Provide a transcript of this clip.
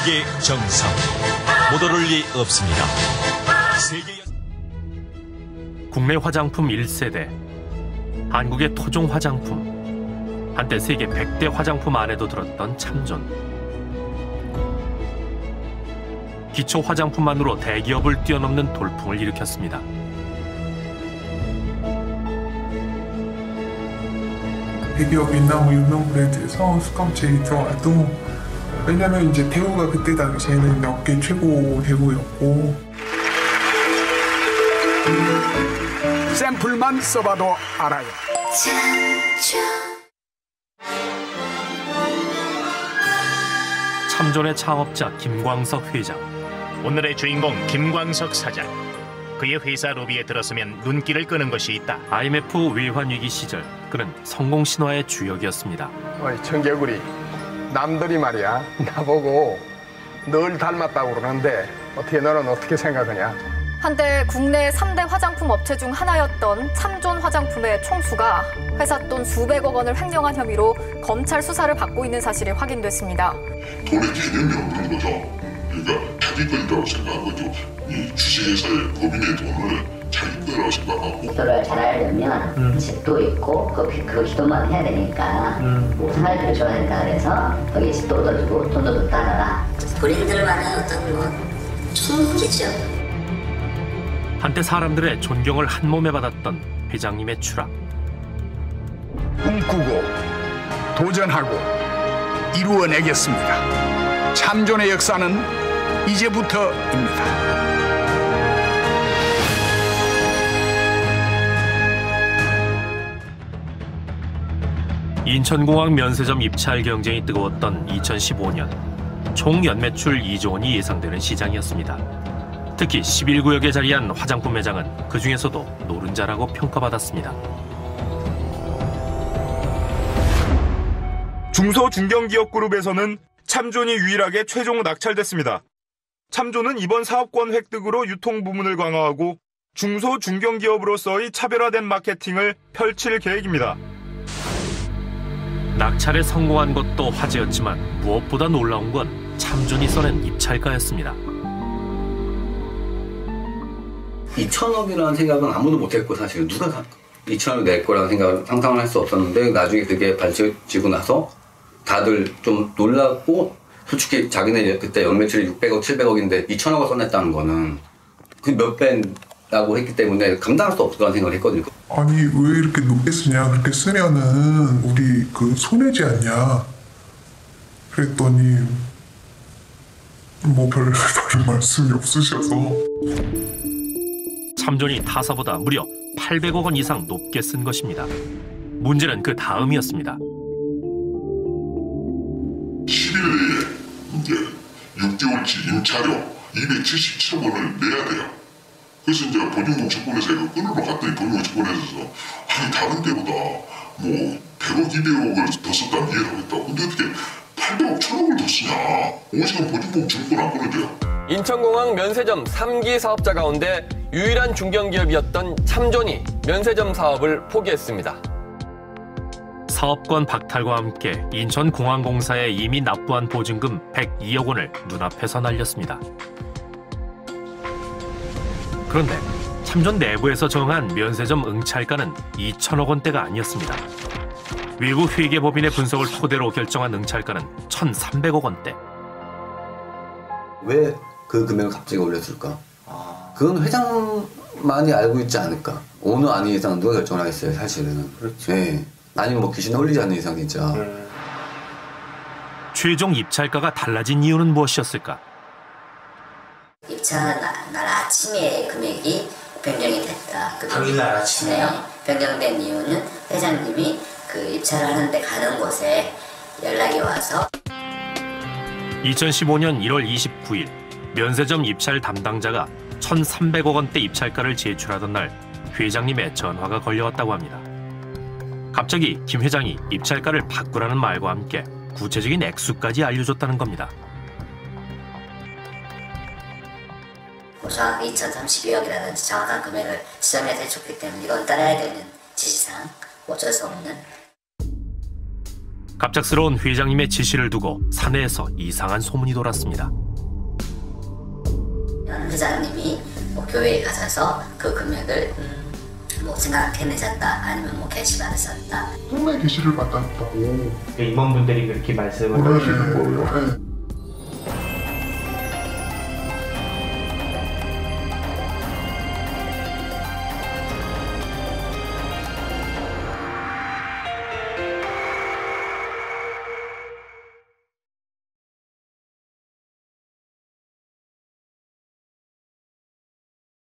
세계 정상 못 오를 리 없습니다. 국내 화장품 1세대, 한국의 토종 화장품, 한때 세계 100대 화장품 안에도 들었던 참존. 기초 화장품만으로 대기업을 뛰어넘는 돌풍을 일으켰습니다. 대기업이나 뭐 유명 브랜드에서 수감체에 들어와도, 왜냐면 이제 대우가 그때 당시에는 업계 최고 대우였고. 샘플만 써봐도 알아요. 참존의 창업자 김광석 회장. 오늘의 주인공 김광석 사장. 그의 회사 로비에 들었으면 눈길을 끄는 것이 있다. IMF 외환위기 시절 그는 성공 신화의 주역이었습니다. 어이 청개구리, 남들이 말이야 나보고 널 닮았다고 그러는데 어떻게 너는 어떻게 생각하냐? 한때 국내 3대 화장품 업체 중 하나였던 참존 화장품의 총수가 회사 돈 수백억 원을 횡령한 혐의로 검찰 수사를 받고 있는 사실이 확인됐습니다. 돈의 개념이 없는 거죠. 그러니까 자기 거라고 생각하고 이 주식회사의 법인의 돈을 자기 거라고 생각하고. 기도를 잘하려면 집도 있고 그 기도만 해야 되니까 뭐 생활비를 줘야 된다 그래서 거기에 집도 얻어주고 돈도 더 따라라. 본인들만의 어떤 뭐 충기죠. 한때 사람들의 존경을 한몸에 받았던 회장님의 추락. 꿈꾸고 도전하고 이루어내겠습니다. 참존의 역사는 이제부터입니다. 인천공항 면세점 입찰 경쟁이 뜨거웠던 2015년. 총 연매출 2조 원이 예상되는 시장이었습니다. 특히 11구역에 자리한 화장품 매장은 그중에서도 노른자라고 평가받았습니다. 중소중견기업 그룹에서는 참존이 유일하게 최종 낙찰됐습니다. 참존은 이번 사업권 획득으로 유통 부문을 강화하고 중소중견기업으로서의 차별화된 마케팅을 펼칠 계획입니다. 낙찰에 성공한 것도 화제였지만 무엇보다 놀라운 건 참존이 써낸 입찰가였습니다. 2천억이라는 생각은 아무도 못했고 사실은 누가 2천억 낼 거라는 생각을 상상을 할 수 없었는데 나중에 그게 밝혀지고 나서 다들 좀 놀랐고 솔직히 자기네 그때 연매출이 600억, 700억인데 2천억을 써냈다는 거는 그 몇 배라고 했기 때문에 감당할 수 없을 거라는 생각을 했거든요. 아니 왜 이렇게 높게 쓰냐, 그렇게 쓰면은 우리 그 손해지 않냐 그랬더니 뭐 별 말씀이 없으셔서. 참존이 타사보다 무려 800억 원 이상 높게 쓴 것입니다. 문제는 그 다음이었습니다. 10일 내에 이제 6개월치 임차료 277억 원을 내야 돼요. 그래서 이제 보증금 채권에서 이거 끊으러 갔더니 보증금 채권에서 아니 다른 데보다 뭐 100억, 200억을 더 썼다면 이해를 하겠다. 근데 어떻게 800억, 1000억을 더 쓰냐? 오시간 보증금 증권 안 끊어줘요. 인천공항 면세점 3기 사업자 가운데 유일한 중견기업이었던 참존이 면세점 사업을 포기했습니다. 사업권 박탈과 함께 인천공항공사에 이미 납부한 보증금 102억 원을 눈앞에서 날렸습니다. 그런데 참존 내부에서 정한 면세점 응찰가는 2천억 원대가 아니었습니다. 외부 회계법인의 분석을 토대로 결정한 응찰가는 1,300억 원대. 왜 그 금액을 갑자기 올렸을까? 그건 회장만이 알고 있지 않을까? 오너 아닌 이상 누가 결정을 하겠어요, 사실은. 그렇죠. 네. 아니면 뭐 귀신 홀리지 않는 이상 진짜. 최종 입찰가가 달라진 이유는 무엇이었을까? 입찰 날 아침에 금액이 변경이 됐다. 당일날 아침에요? 변경된 이유는 회장님이 그 입찰을 하는데 가는 곳에 연락이 와서 2015년 1월 29일 면세점 입찰 담당자가 1,300억 원대 입찰가를 제출하던 날 회장님의 전화가 걸려왔다고 합니다. 갑자기 김 회장이 입찰가를 바꾸라는 말과 함께 구체적인 액수까지 알려줬다는 겁니다. 정확히 2,032억이라든지 정확한 금액을 지정해서 해줬기 때문에 이건 따라야 되는 지시사항, 어쩔 수 없는. 갑작스러운 회장님의 지시를 두고 사내에서 이상한 소문이 돌았습니다. 회장님이 교회에 가셔서 그 금액을 생각해내셨다, 아니면 게시판에 썼다. 정말 게시를 받았다고 임원분들이 그렇게 말씀을 하시는 거예요.